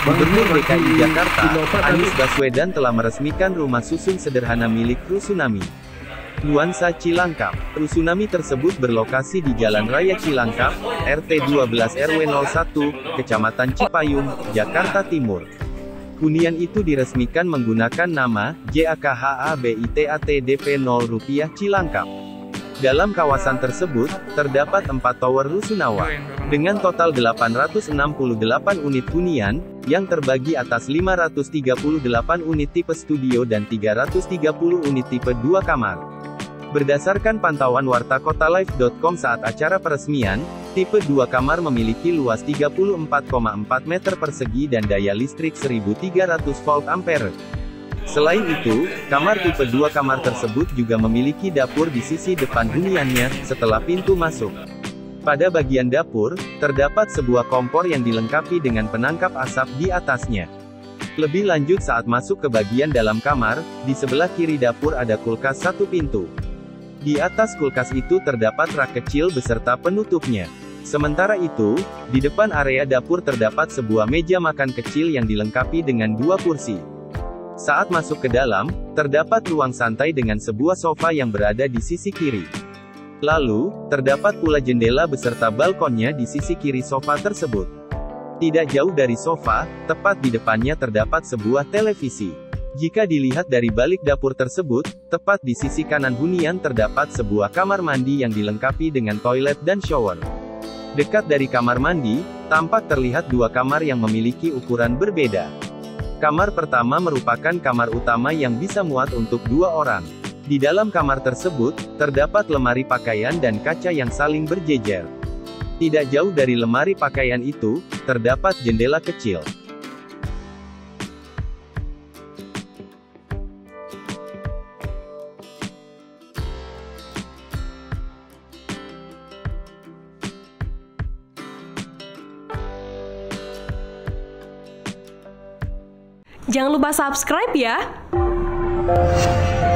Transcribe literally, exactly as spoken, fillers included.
Gubernur D K I Jakarta, Anies Baswedan telah meresmikan rumah susun sederhana milik Rusunami. Nuansa Cilangkap. Rusunami tersebut berlokasi di Jalan Raya Cilangkap, R T dua belas R W nol satu, Kecamatan Cipayung, Jakarta Timur. Hunian itu diresmikan menggunakan nama J A K H A B I T A T D P nol rupiah Cilangkap. Dalam kawasan tersebut, terdapat empat tower rusunawa, dengan total delapan ratus enam puluh delapan unit hunian, yang terbagi atas lima ratus tiga puluh delapan unit tipe studio dan tiga ratus tiga puluh unit tipe dua kamar. Berdasarkan pantauan warta kotalife titik com saat acara peresmian, tipe dua kamar memiliki luas tiga puluh empat koma empat meter persegi dan daya listrik seribu tiga ratus volt ampere. Selain itu, kamar tipe dua kamar tersebut juga memiliki dapur di sisi depan huniannya, setelah pintu masuk. Pada bagian dapur, terdapat sebuah kompor yang dilengkapi dengan penangkap asap di atasnya. Lebih lanjut saat masuk ke bagian dalam kamar, di sebelah kiri dapur ada kulkas satu pintu. Di atas kulkas itu terdapat rak kecil beserta penutupnya. Sementara itu, di depan area dapur terdapat sebuah meja makan kecil yang dilengkapi dengan dua kursi. Saat masuk ke dalam, terdapat ruang santai dengan sebuah sofa yang berada di sisi kiri. Lalu, terdapat pula jendela beserta balkonnya di sisi kiri sofa tersebut. Tidak jauh dari sofa, tepat di depannya terdapat sebuah televisi. Jika dilihat dari balik dapur tersebut, tepat di sisi kanan hunian terdapat sebuah kamar mandi yang dilengkapi dengan toilet dan shower. Dekat dari kamar mandi, tampak terlihat dua kamar yang memiliki ukuran berbeda. Kamar pertama merupakan kamar utama yang bisa muat untuk dua orang. Di dalam kamar tersebut, terdapat lemari pakaian dan kaca yang saling berjejer. Tidak jauh dari lemari pakaian itu, terdapat jendela kecil. Jangan lupa subscribe ya!